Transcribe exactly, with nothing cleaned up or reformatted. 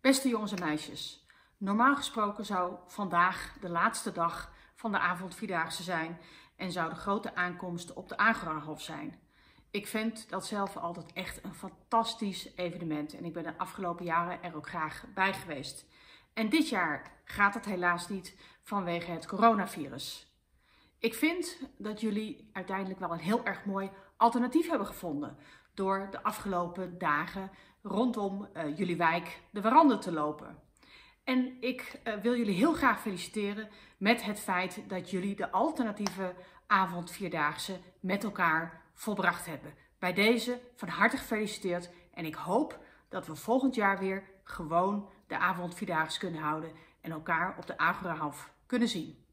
Beste jongens en meisjes, normaal gesproken zou vandaag de laatste dag van de avondvierdaagse zijn en zou de grote aankomst op de Agorahof zijn. Ik vind dat zelf altijd echt een fantastisch evenement en ik ben de afgelopen jaren er ook graag bij geweest. En dit jaar gaat het helaas niet vanwege het coronavirus. Ik vind dat jullie uiteindelijk wel een heel erg mooi alternatief hebben gevonden door de afgelopen dagen rondom uh, jullie wijk de warande te lopen. En ik uh, wil jullie heel graag feliciteren met het feit dat jullie de alternatieve avondvierdaagse met elkaar volbracht hebben. Bij deze van harte gefeliciteerd en ik hoop dat we volgend jaar weer gewoon de avondvierdaagse kunnen houden en elkaar op de Agorahof kunnen zien.